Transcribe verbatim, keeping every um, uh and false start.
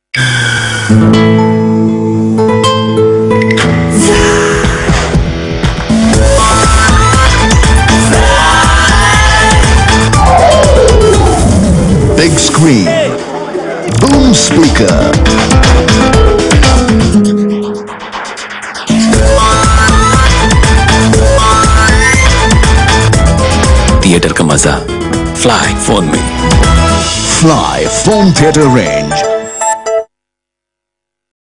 Big screen, boom speaker, theatre का मजा Fly phone में। Fly Phone Theatre Range.